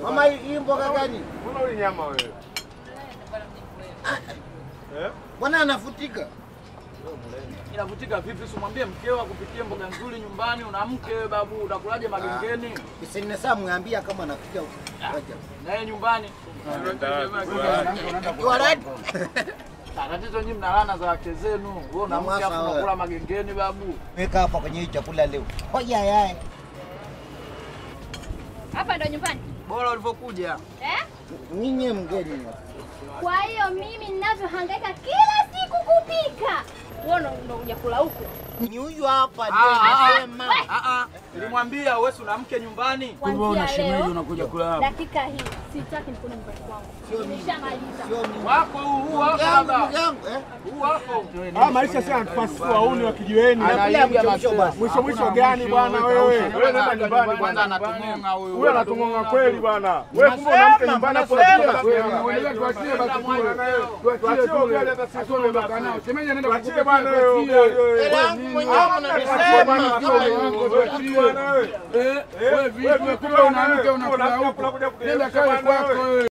Mama hii mboga gani? Mbona uli nyama wewe? Bwana anafutika. Inavutika vipi? Usimwambie mkeo akupikie mboga nzuri nyumbani, una mke babu, utakulaje magengeni? Kisini saa mwambia kama anapika huko. Na yeye nyumbani. Tatizo nyinyi mnalana za wake zenu. Wewe una mke afu unakula magengeni babu. Weka hapa kwenye hii chakula leo. Hoja yai. Hapa ndo nyumbani. Bora ulivyokuja. Ninyi mgeni. Kwa hiyo mimi ninavyohangaika kila siku kupika, wewe ndo unakuja kula huko. Ni huyu hapa ndio anasema. Nilimwambia wewe una mke nyumbani. Wewe unashemeje unakuja kula hapa? Dakika hii sitaki nikune nyumbani kwangu. Nimeshamaliza. Wako huu hapa baba. Huu hapo. Maisha si anafasi wauni wa kijiweni. Mwisho gani bwana wewe? Wewe nenda nyumbani bwana, anatungonga huyu. Huyu anatungonga kweli bwana. Wewe kumbe unamke nyumbani hapo unataka tuachie basi kule. Tuachie kule hata sisi tunabaka nao. Semeje nenda kuachie bwana wewe. Wewe vipi kumbe unamke unakula huko? Nenda kae kwako wewe.